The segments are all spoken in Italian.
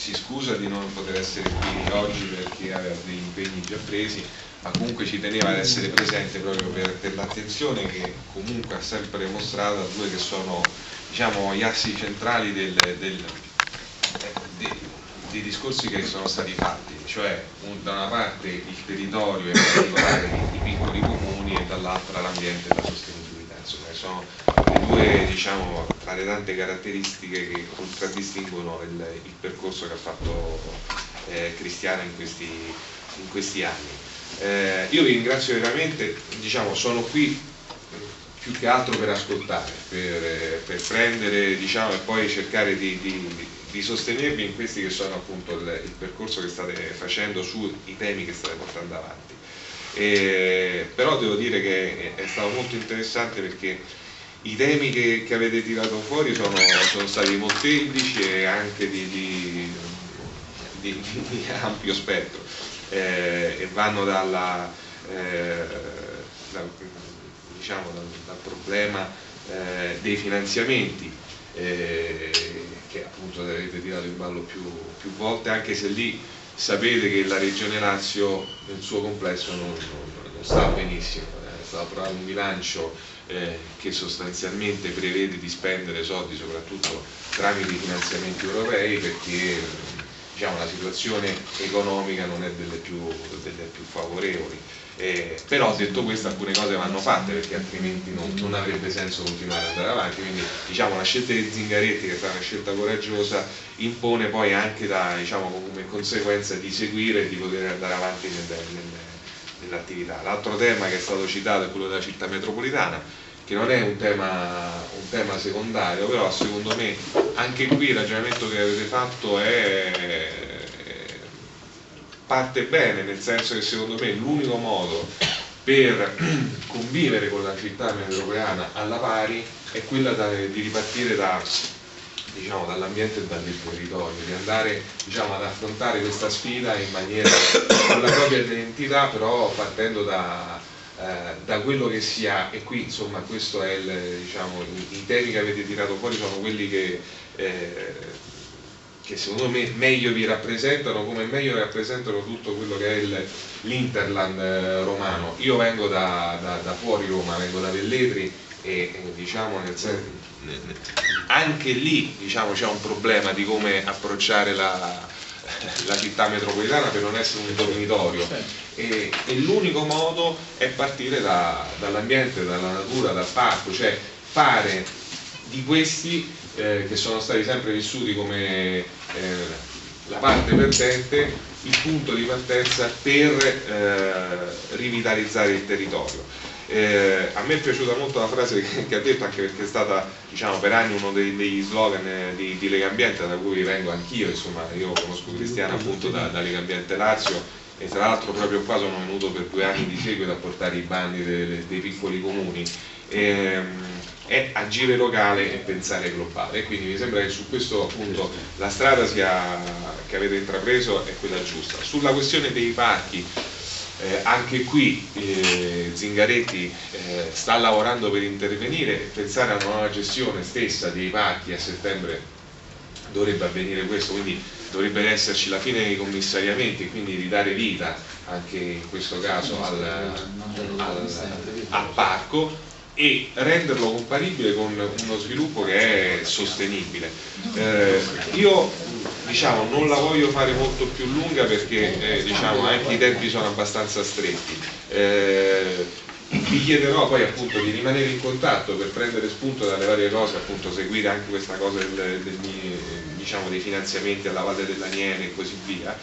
si scusa di non poter essere qui oggi perché aveva degli impegni già presi, ma comunque ci teneva ad essere presente proprio per l'attenzione che comunque ha sempre mostrato a due che sono, diciamo, gli assi centrali dei discorsi che sono stati fatti, cioè da una parte il territorio e in particolare i piccoli comuni e dall'altra l'ambiente e la sostenibilità. Insomma, sono le due, diciamo, tra le tante caratteristiche che contraddistinguono il percorso che ha fatto Cristiana in questi anni. Io vi ringrazio veramente, diciamo, sono qui più che altro per ascoltare, per prendere, diciamo, e poi cercare di sostenervi in questi che sono appunto il percorso che state facendo sui temi che state portando avanti. Però devo dire che è stato molto interessante perché i temi che avete tirato fuori sono stati molteplici e anche di ampio spettro, e vanno dal problema dei finanziamenti, che appunto avete tirato in ballo più volte, anche se lì sapete che la Regione Lazio nel suo complesso non sta benissimo. È stato approvato un bilancio che sostanzialmente prevede di spendere soldi soprattutto tramite i finanziamenti europei, perché diciamo, la situazione economica non è delle più favorevoli. Però detto questo, alcune cose vanno fatte perché altrimenti non avrebbe senso continuare ad andare avanti, quindi diciamo, la scelta di Zingaretti, che è stata una scelta coraggiosa, impone poi anche diciamo, come conseguenza di seguire e di poter andare avanti nell'attività. L'altro tema che è stato citato è quello della città metropolitana, che non è un tema secondario, però secondo me anche qui il ragionamento che avete fatto parte bene, nel senso che secondo me l'unico modo per convivere con la città metropolitana alla pari è quella di ripartire dall'ambiente e dal territorio, di andare, diciamo, ad affrontare questa sfida in maniera con la propria identità, però partendo da quello che si ha. E qui insomma questo è diciamo, i temi che avete tirato fuori sono quelli che secondo me meglio vi rappresentano, come meglio rappresentano tutto quello che è l'Interland romano. Io vengo da fuori Roma, vengo da Velletri e diciamo anche lì, diciamo, c'è un problema di come approcciare la città metropolitana per non essere un dormitorio, e l'unico modo è partire dall'ambiente, dalla natura, dal parco, cioè fare di questi che sono stati sempre vissuti come la parte perdente, il punto di partenza per rivitalizzare il territorio. A me è piaciuta molto la frase che ha detto, anche perché è stata, diciamo, per anni uno degli slogan di Legambiente, da cui vengo anch'io. Insomma, io conosco Cristiana appunto da Legambiente Lazio, e tra l'altro proprio qua sono venuto per 2 anni di seguito a portare i bandi dei piccoli comuni. È agire locale e pensare globale, quindi mi sembra che su questo appunto la strada che avete intrapreso è quella giusta. Sulla questione dei parchi, anche qui Zingaretti sta lavorando per intervenire e pensare a una nuova gestione stessa dei parchi. A settembre dovrebbe avvenire questo, quindi dovrebbe esserci la fine dei commissariamenti e quindi ridare vita anche in questo caso al parco, e renderlo comparibile con uno sviluppo che è sostenibile. Io, diciamo, non la voglio fare molto più lunga perché diciamo, anche i tempi sono abbastanza stretti. Vi chiederò poi appunto di rimanere in contatto per prendere spunto dalle varie cose, appunto seguire anche questa cosa diciamo, dei finanziamenti alla Valle dell'Aniene e così via.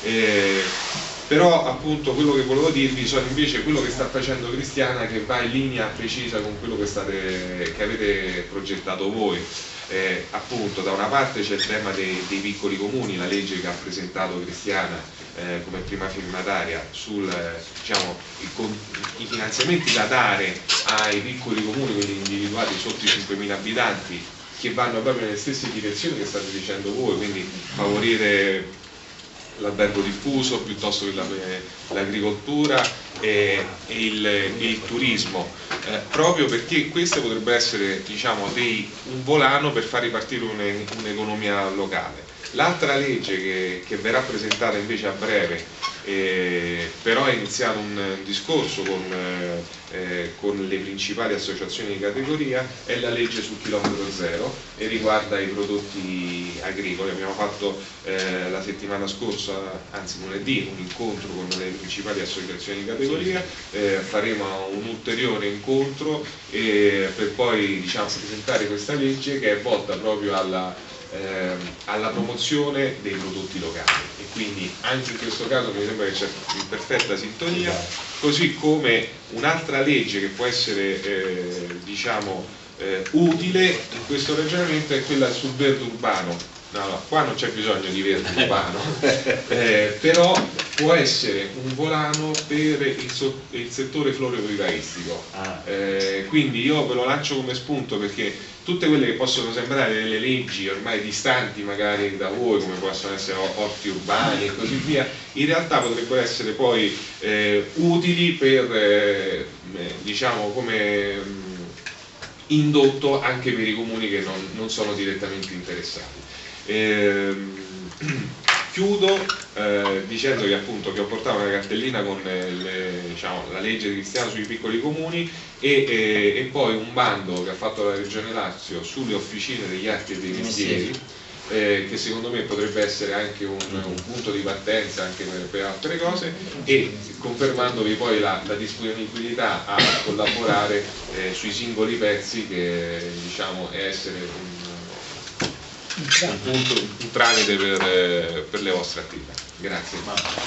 Però appunto quello che volevo dirvi sono invece quello che sta facendo Cristiana, che va in linea precisa con quello che avete progettato voi. Appunto, da una parte c'è il tema dei piccoli comuni, la legge che ha presentato Cristiana come prima firmataria diciamo, i finanziamenti da dare ai piccoli comuni, quelli individuati sotto i 5.000 abitanti, che vanno proprio nelle stesse direzioni che state dicendo voi, quindi favorire l'albergo diffuso piuttosto che l'agricoltura e il turismo, proprio perché queste potrebbero essere, diciamo, un volano per far ripartire un'economia locale. L'altra legge che verrà presentata invece a breve, però è iniziato un discorso con le principali associazioni di categoria, è la legge sul chilometro zero e riguarda i prodotti agricoli. Abbiamo fatto la settimana scorsa, anzi lunedì, un incontro con le principali associazioni di categoria, faremo un ulteriore incontro per poi presentare questa legge che è volta proprio alla promozione dei prodotti locali, e quindi anche in questo caso mi sembra che c'è in perfetta sintonia, così come un'altra legge che può essere utile in questo ragionamento è quella sul verde urbano. No, qua non c'è bisogno di verde urbano, però può essere un volano per il settore florovivaistico. Quindi io ve lo lancio come spunto, perché tutte quelle che possono sembrare delle leggi ormai distanti magari da voi, come possono essere orti urbani e così via, in realtà potrebbero essere poi utili per come indotto anche per i comuni che non sono direttamente interessati. Chiudo dicendo che appunto che ho portato una cartellina con la legge di Cristiano sui piccoli comuni e poi un bando che ha fatto la Regione Lazio sulle officine degli arti e dei mestieri, che secondo me potrebbe essere anche un punto di partenza anche per altre cose, e confermandovi poi la disponibilità a collaborare sui singoli pezzi, che è essere un tramite per le vostre attività. Grazie.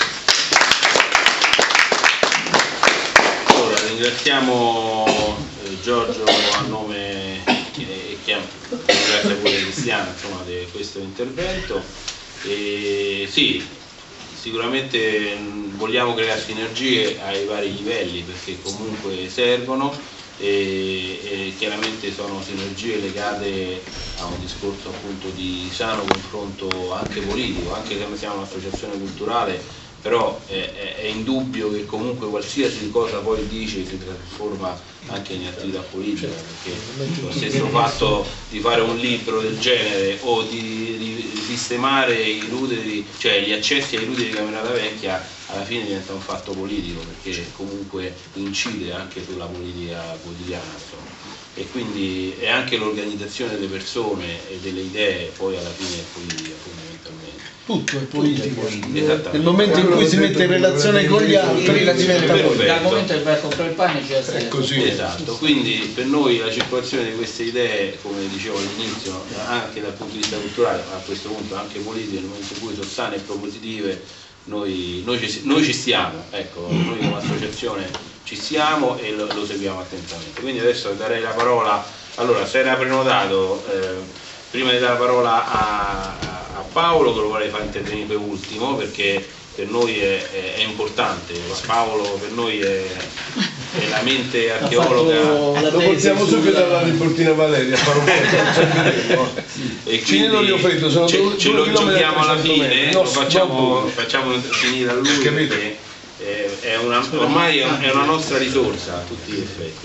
Allora, ringraziamo Giorgio a nome e ringrazio pure Cristiano di questo intervento. Sì, sicuramente vogliamo creare sinergie ai vari livelli, perché comunque servono, e chiaramente sono sinergie legate a un discorso appunto di sano confronto anche politico, anche se noi siamo un'associazione culturale, però è indubbio che comunque qualsiasi cosa poi dice si trasforma anche in attività politica, perché lo stesso fatto di fare un libro del genere o di sistemare i ruderi, cioè gli accessi ai ruderi di Camerata Vecchia, alla fine diventa un fatto politico, perché comunque incide anche sulla politica quotidiana, insomma. E quindi è anche l'organizzazione delle persone e delle idee poi alla fine è politica, fondamentalmente. Tutto è politica. Nel momento in cui si mette in relazione con gli altri diventa politica. Dal momento che vai a comprare il pane c'è è così. Esatto, quindi per noi la circolazione di queste idee, come dicevo all'inizio, anche dal punto di vista culturale, ma a questo punto anche politico, nel momento in cui sono sane e propositive, noi ci stiamo, ecco, noi come associazione ci stiamo e lo seguiamo attentamente. Quindi adesso darei la parola, allora se era prenotato, prima di dare la parola a Paolo, che lo vorrei far intervenire per ultimo, perché per noi è importante. Paolo per noi è la mente archeologa. Lo portiamo subito alla Riportina Valeria a fare un po'. E quindi ce lo giochiamo alla fine, lo facciamo finire a lui, perché ormai è una nostra risorsa a tutti gli effetti,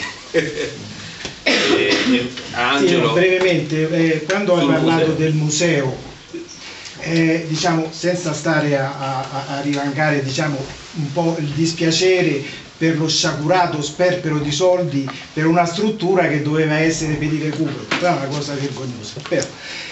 quindi Angelo. Sì, brevemente, quando hai parlato del museo, diciamo, senza stare a rivangare, diciamo, un po' il dispiacere per lo sciagurato sperpero di soldi per una struttura che doveva essere per il recupero, è una cosa vergognosa. Però,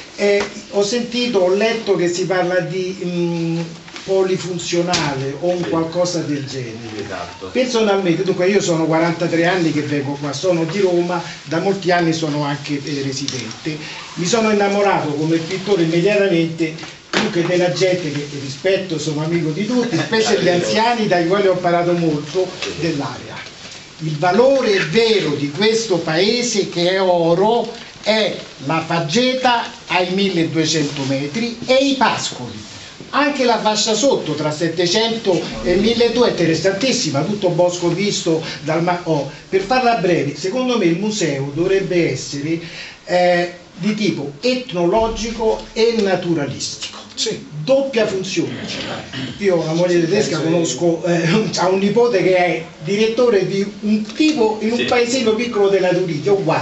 ho letto che si parla di polifunzionale o un qualcosa del genere. Esatto. Personalmente, dunque, io sono 43 anni che vengo qua, sono di Roma, da molti anni sono anche residente, mi sono innamorato come pittore immediatamente della gente che rispetto, sono amico di tutti, specie gli anziani dai quali ho imparato molto dell'area. Il valore vero di questo paese, che è oro, è la faggeta ai 1200 metri e i pascoli. Anche la fascia sotto tra 700 e 1200 è interessantissima, tutto bosco visto dal per farla breve, secondo me il museo dovrebbe essere di tipo etnologico e naturalistico. Sì, doppia funzione. Io ho una moglie tedesca, conosco, ha un nipote che è direttore di un tipo in un paesino piccolo della Turchia, uguale,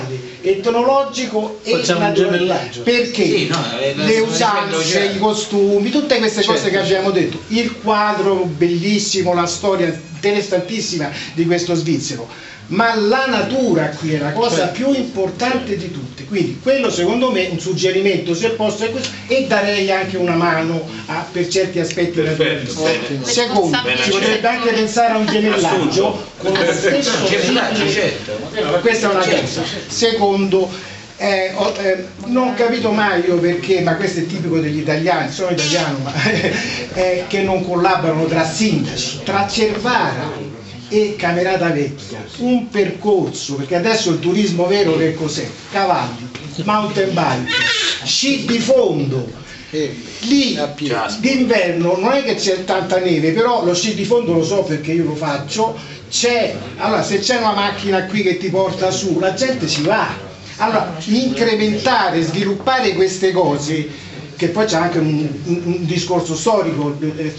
etnologico e naturale, perché sì, no, le usanze, i costumi, tutte queste cose che abbiamo detto, il quadro bellissimo, la storia interessantissima di questo svizzero, ma la natura qui è la cosa più importante di tutte. Quindi quello secondo me un suggerimento, se posso, è questo, e darei anche una mano per certi aspetti naturalistici. Secondo, si potrebbe anche pensare a un gemellaggio con lo stesso questa è una cosa. Secondo, non ho capito mai io perché, ma questo è tipico degli italiani, sono italiano, ma che non collaborano tra sindaci, tra Cervara e Camerata Vecchia, un percorso, perché adesso il turismo vero che cos'è? Cavalli, mountain bike, sci di fondo, lì d'inverno non è che c'è tanta neve, però lo sci di fondo lo so perché io lo faccio, allora se c'è una macchina qui che ti porta su, la gente ci va. Allora incrementare, sviluppare queste cose, che poi c'è anche un discorso storico,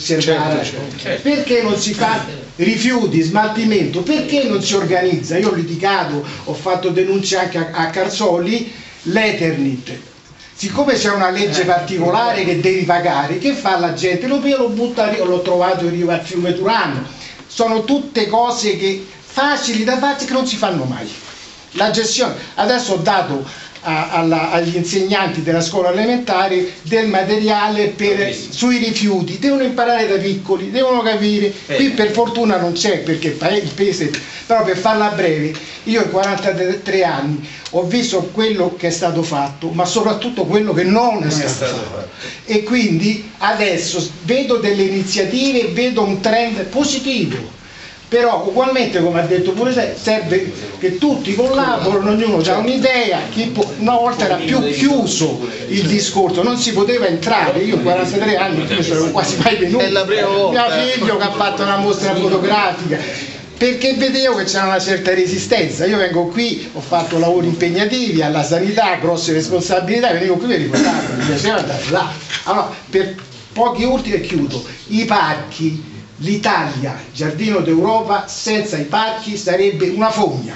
perché non si fa rifiuti, smaltimento, perché non si organizza? Io ho litigato, ho fatto denunce anche a Carzoli, l'Eternit, siccome c'è una legge particolare che devi pagare, che fa la gente? Lo butta, l'ho trovato in riva al fiume Turano, sono tutte cose facili da fare che non si fanno mai. La gestione, adesso ho dato agli insegnanti della scuola elementare del materiale sui rifiuti, devono imparare da piccoli, devono capire, qui per fortuna non c'è perché il paese, però per farla breve, io in 43 anni ho visto quello che è stato fatto, ma soprattutto quello che non è stato fatto, e quindi adesso vedo delle iniziative, vedo un trend positivo. Però ugualmente, come ha detto pure te, serve che tutti collaborino, ognuno ha un'idea, una volta era più chiuso il discorso, non si poteva entrare, io 43 anni non sono quasi mai venuto, mio figlio che ha fatto una mostra fotografica, perché vedevo che c'era una certa resistenza. Io vengo qui, ho fatto lavori impegnativi alla sanità, grosse responsabilità, venivo qui per ricordarmi, mi piaceva andare là. Allora, per pochi ultimi e chiudo, i parchi. L'Italia, giardino d'Europa, senza i parchi sarebbe una fogna.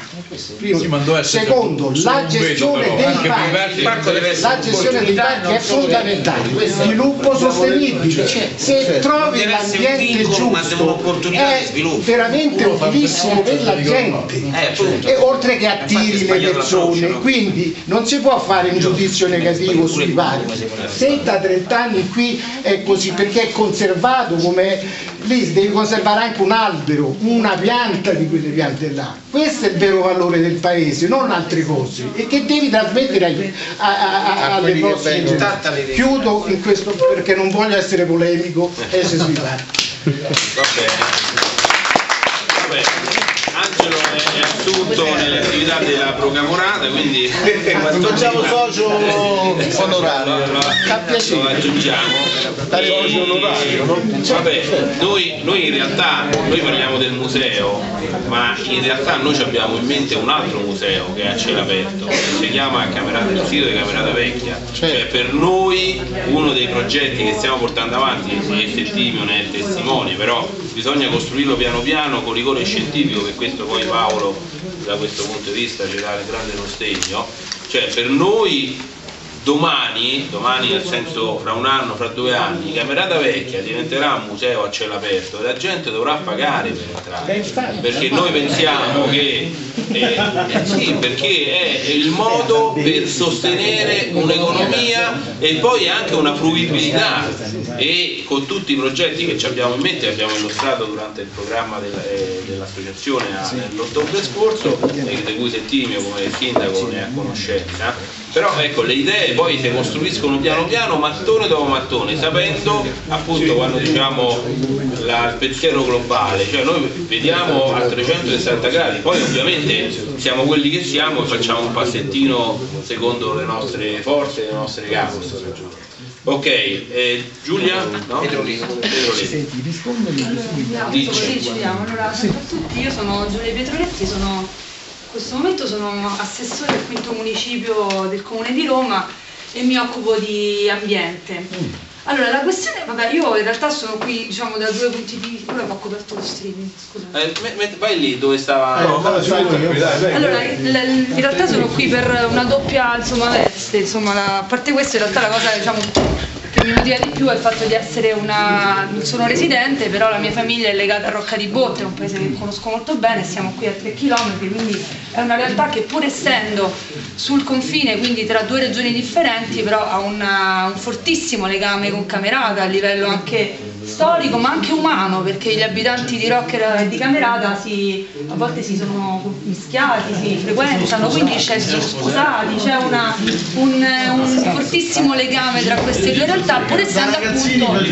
Secondo, la gestione dei parchi è fondamentale, sviluppo sostenibile. Se trovi l'ambiente giusto è veramente utilissimo per la gente, e oltre che attiri le persone, quindi non si può fare un giudizio negativo sui parchi. Se da 30 anni qui è così, perché è conservato come lì devi conservare anche un albero, una pianta di quelle piante là. Questo è il vero valore del paese, non altre cose, e che devi trasmettere alle prossime generazioni. Chiudo in questo perché non voglio essere polemico, essere sui parchi. Angelo è assunto nelle attività della Procamorata, quindi facciamo socio onorario, lo aggiungiamo. Vabbè, noi in realtà parliamo del museo, ma in realtà noi abbiamo in mente un altro museo che è a cielo aperto, che si chiama il sito di Camerata Vecchia. Cioè, per noi uno dei progetti che stiamo portando avanti, e Timio ne è testimone, però bisogna costruirlo piano piano con rigore scientifico, per questo poi Paolo da questo punto di vista ci dà il grande sostegno. Cioè, per noi domani nel senso fra un anno, fra 2 anni, Camerata Vecchia diventerà un museo a cielo aperto e la gente dovrà pagare per entrare, perché noi pensiamo che sì, perché è il modo per sostenere un'economia e poi anche una fruibilità, e con tutti i progetti che ci abbiamo in mente, abbiamo illustrato durante il programma dell'associazione nell'ottobre scorso, di cui Settimio come sindaco ne è a conoscenza. Però ecco, le idee poi si costruiscono piano piano, mattone dopo mattone, sapendo appunto, quando diciamo il pensiero globale, cioè noi vediamo a 360 gradi, poi ovviamente siamo quelli che siamo e facciamo un passettino secondo le nostre forze e le nostre gambe. Ok, Giulia? No? Pietrolini. Allora, ciao a tutti, io sono Giulia Pietroletti, in questo momento sono assessore al 5° municipio del Comune di Roma e mi occupo di ambiente. Allora, la questione, vabbè, io in realtà sono qui, diciamo, da 2 punti di vista. Ora ho coperto lo streaming, scusa. Vai lì dove stava. Allora, in realtà sono qui per una doppia, insomma, veste, insomma, a parte questo, in realtà la cosa, diciamo, che mi motiva di più è il fatto di essere non sono residente, però la mia famiglia è legata a Rocca di Botte, è un paese che conosco molto bene, siamo qui a 3 km, quindi è una realtà che pur essendo sul confine, quindi tra 2 regioni differenti, però ha un fortissimo legame con Camerata a livello anche storico ma anche umano, perché gli abitanti di Rocca e di Camerata a volte si sono mischiati, si frequentano, quindi sono sposati, c'è un fortissimo legame tra queste 2 realtà, pur essendo appunto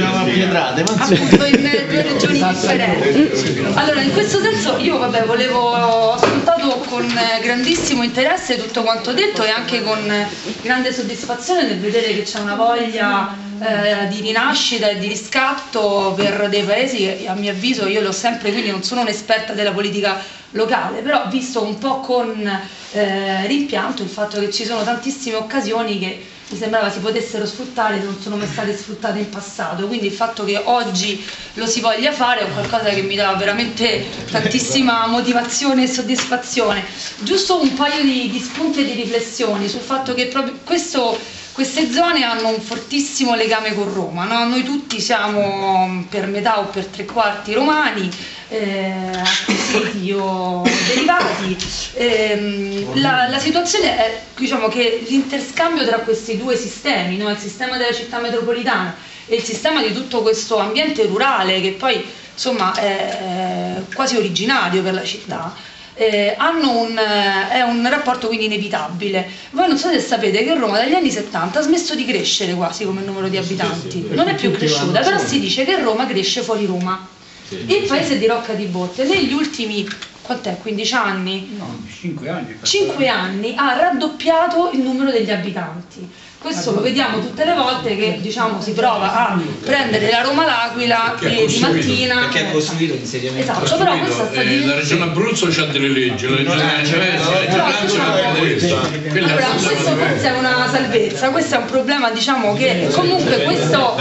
in 2 regioni differenti. Allora, in questo senso io ho ascoltato con grandissimo interesse tutto quanto detto e anche con grande soddisfazione nel vedere che c'è una voglia di rinascita e di riscatto per dei paesi che, a mio avviso, io l'ho sempre, quindi non sono un'esperta della politica locale, però visto un po' con rimpianto il fatto che ci sono tantissime occasioni che mi sembrava si potessero sfruttare e non sono mai state sfruttate in passato, quindi il fatto che oggi lo si voglia fare è qualcosa che mi dà veramente tantissima motivazione e soddisfazione. Giusto un paio di spunti e di riflessioni sul fatto che proprio queste zone hanno un fortissimo legame con Roma, no? Noi tutti siamo per metà o per 3/4 romani, acquisiti o derivati. La situazione è, diciamo, che l'interscambio tra questi 2 sistemi, no? Il sistema della città metropolitana e il sistema di tutto questo ambiente rurale, che poi insomma è quasi originario per la città, è un rapporto quindi inevitabile. Voi non so se sapete che Roma dagli anni 70 ha smesso di crescere quasi come numero di abitanti, non è più cresciuta, però si dice che Roma cresce fuori Roma. Il paese di Rocca di Botte negli ultimi, quant'è, 15 anni? No, 5 anni. 5 anni ha raddoppiato il numero degli abitanti. Questo lo vediamo tutte le volte che, diciamo, si prova a prendere la Roma-L'Aquila di mattina. Perché ha costruito insediamenti. Esatto, però questa sta la regione Abruzzo c'ha delle leggi, la regione Allora, questo forse è una salvezza, questo è un problema, diciamo, che comunque questo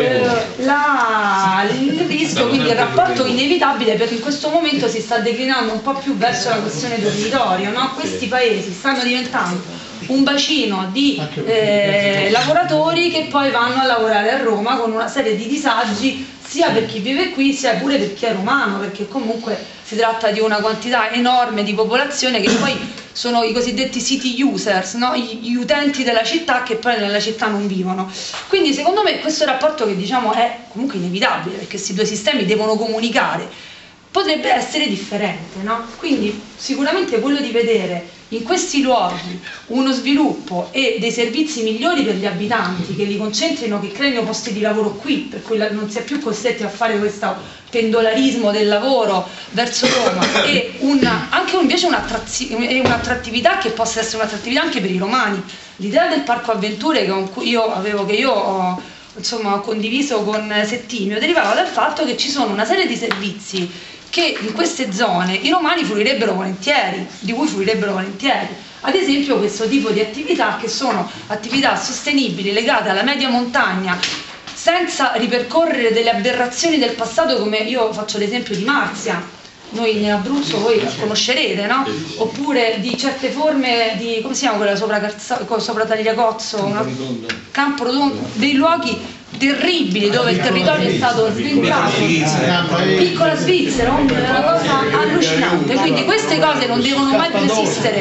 il rischio, quindi il rapporto inevitabile, perché in questo momento si sta declinando un po' più verso la questione territorio, no? Questi paesi stanno diventando un bacino di lavoratori che poi vanno a lavorare a Roma con una serie di disagi sia per chi vive qui sia pure per chi è romano, perché comunque si tratta di una quantità enorme di popolazione che poi sono i cosiddetti city users, no? Gli utenti della città che poi nella città non vivono. Quindi secondo me questo rapporto, che diciamo è comunque inevitabile perché questi 2 sistemi devono comunicare, potrebbe essere differente, no? Quindi sicuramente quello di vedere in questi luoghi uno sviluppo e dei servizi migliori per gli abitanti, che li concentrino, che creino posti di lavoro qui, per cui non si è più costretti a fare questo pendolarismo del lavoro verso Roma, e anche invece un'attrattività che possa essere un'attrattività anche per i romani. L'idea del parco avventure che io ho condiviso con Settimio derivava dal fatto che ci sono una serie di servizi che in queste zone i romani fruirebbero volentieri, di cui fruirebbero volentieri. Ad esempio questo tipo di attività, che sono attività sostenibili legate alla media montagna, senza ripercorrere delle aberrazioni del passato, come io faccio l'esempio di Marzia, noi in Abruzzo voi la conoscerete, no? Oppure di certe forme di, come si chiama quella sopra Tagliacozzo, Campo Rotondo, dei luoghi terribili dove il territorio è stato sventrato, piccola Svizzera, una cosa allucinante. Quindi queste cose non devono mai più esistere.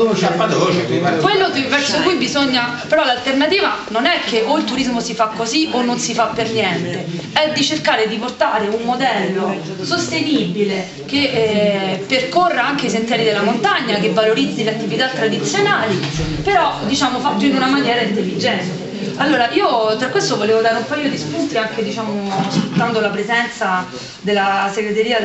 Quello verso cui bisogna, però l'alternativa non è che o il turismo si fa così o non si fa per niente, è di cercare di portare un modello sostenibile che percorra anche i sentieri della montagna, che valorizzi le attività tradizionali, però diciamo fatto in una maniera intelligente. Allora, io tra questo volevo dare un paio di spunti anche, diciamo, sfruttando la presenza della segreteria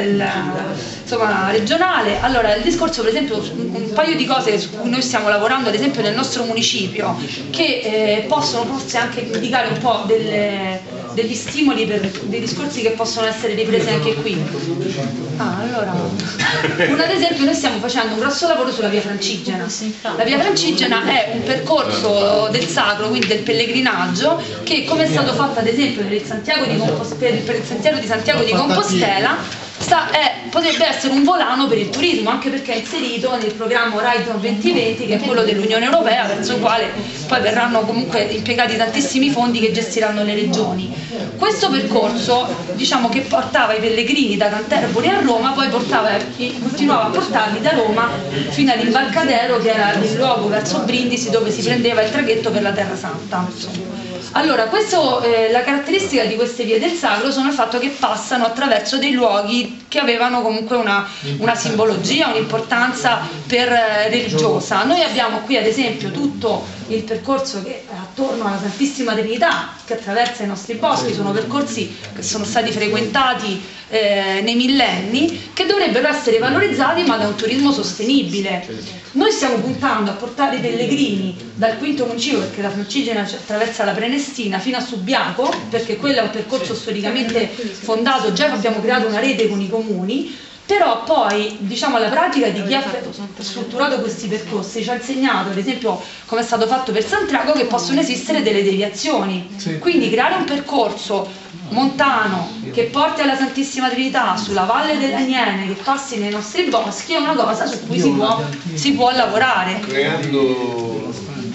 regionale. Allora, il discorso, per esempio, un paio di cose su cui noi stiamo lavorando, ad esempio nel nostro municipio, che possono forse anche indicare un po' degli stimoli per dei discorsi che possono essere ripresi anche qui. Allora, ad esempio noi stiamo facendo un grosso lavoro sulla via Francigena. La via Francigena è un percorso del sacro, quindi del pellegrinaggio, che come è stato fatto ad esempio per il Sentiero di Santiago di Compostela, potrebbe essere un volano per il turismo, anche perché è inserito nel programma Horizon 2020, che è quello dell'Unione Europea, verso il quale poi verranno comunque impiegati tantissimi fondi che gestiranno le regioni. Questo percorso, diciamo, che portava i pellegrini da Canterbury a Roma, poi continuava a portarli da Roma fino all'imbarcadero, che era il luogo verso Brindisi dove si prendeva il traghetto per la Terra Santa. Allora, la caratteristica di queste vie del sacro sono il fatto che passano attraverso dei luoghi che avevano comunque una simbologia, un'importanza religiosa. Noi abbiamo qui ad esempio tutto il percorso che è attorno alla Santissima Trinità, che attraversa i nostri boschi, sono percorsi che sono stati frequentati nei millenni, che dovrebbero essere valorizzati ma da un turismo sostenibile. Noi stiamo puntando a portare i pellegrini dal quinto municipio, perché la Francigena attraversa la Prenestina, fino a Subiaco, perché quello è un percorso storicamente fondato, già abbiamo creato una rete con i comuni, però poi diciamo la pratica di chi ha strutturato questi percorsi ci ha insegnato, ad esempio come è stato fatto per Santiago, che possono esistere delle deviazioni, quindi creare un percorso montano che porti alla Santissima Trinità sulla Valle dell'Aniene, che passi nei nostri boschi, è una cosa su cui si può lavorare, creando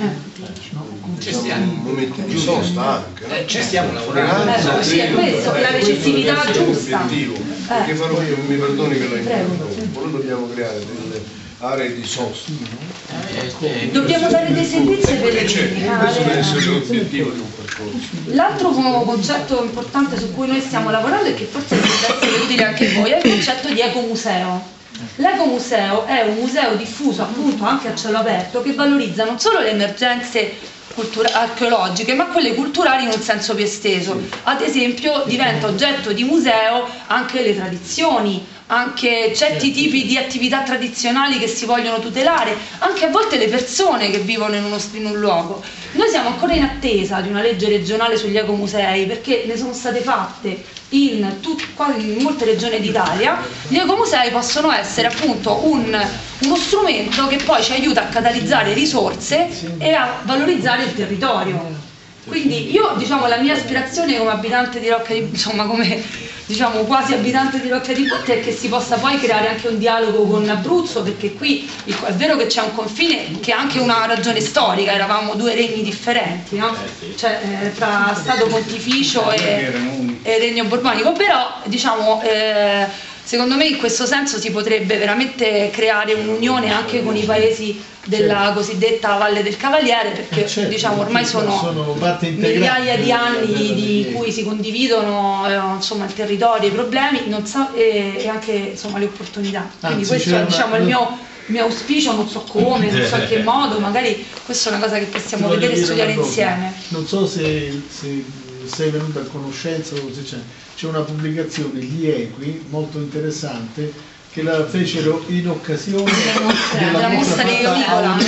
momenti di sosta anche, ci stiamo lavorando, sì, è questo, la recessività giusta, perché farò io, mi perdoni che l'ho interrotto, noi dobbiamo creare delle aree di sosta, dobbiamo dare dei servizi ai pellegrini. questo deve essere l'obiettivo di un percorso. L'altro concetto importante su cui noi stiamo lavorando e che forse potrebbe essere utile anche a voi è il concetto di ecomuseo. L'ecomuseo è un museo diffuso appunto anche a cielo aperto, che valorizza non solo le emergenze archeologiche ma quelle culturali in un senso più esteso. Ad esempio diventa oggetto di museo anche le tradizioni, anche certi tipi di attività tradizionali che si vogliono tutelare, anche a volte le persone che vivono in un luogo. Noi siamo ancora in attesa di una legge regionale sugli ecomusei, perché ne sono state fatte in molte regioni d'Italia. Gli ecomusei possono essere appunto uno strumento che poi ci aiuta a catalizzare risorse e a valorizzare il territorio. Quindi io, diciamo, la mia aspirazione come abitante di Rocca di, insomma come diciamo quasi abitante di Rocca di Botte, è che si possa poi creare anche un dialogo con Abruzzo, perché qui è vero che c'è un confine che ha anche una ragione storica, eravamo due regni differenti, no? Cioè tra Stato Pontificio e Regno Borbonico, però diciamo secondo me in questo senso si potrebbe veramente creare un'unione anche con i paesi della cosiddetta Valle del Cavaliere, perché diciamo ormai sono migliaia di anni di cui si condividono insomma, il territorio, i problemi e anche insomma, le opportunità. Quindi questo è diciamo, il mio auspicio, non so come, non so in che modo, magari questa è una cosa che possiamo vedere e studiare insieme. Non so se sei venuta a conoscenza o se c'è una pubblicazione, Gli Equi, molto interessante, che la fecero in occasione della mostra di Auricola.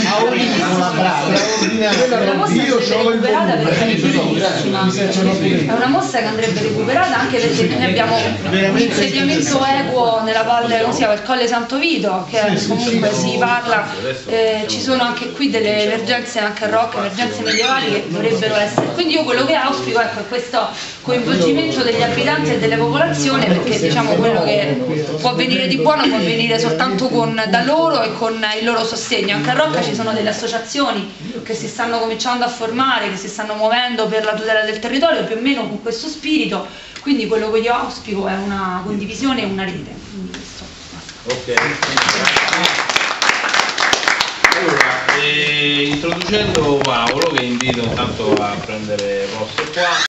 Io ho il è una mostra che andrebbe recuperata, anche perché noi abbiamo un insediamento equo nella valle, come si chiama, il Colle Santo Vito, che comunque si parla, ci sono anche qui delle emergenze anche a Rocca, emergenze medievali che dovrebbero essere, quindi io quello che auspico ecco, è questo coinvolgimento degli abitanti e della popolazione, perché diciamo quello che può venire di buono può venire soltanto da loro e con il loro sostegno. Anche a Rocca ci sono delle associazioni che si stanno cominciando a formare, che si stanno muovendo per la tutela del territorio più o meno con questo spirito, quindi quello che io auspico è una condivisione e una rete. Ok. Allora, introducendo Paolo, che invito intanto a prendere posto qua.